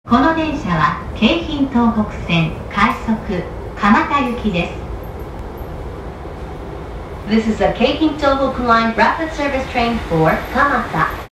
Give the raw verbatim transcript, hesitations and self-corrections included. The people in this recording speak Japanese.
この電車は京浜東北線快速蒲田行きです。 This is a Keihim Tohoku Line rapid service train for Kamata.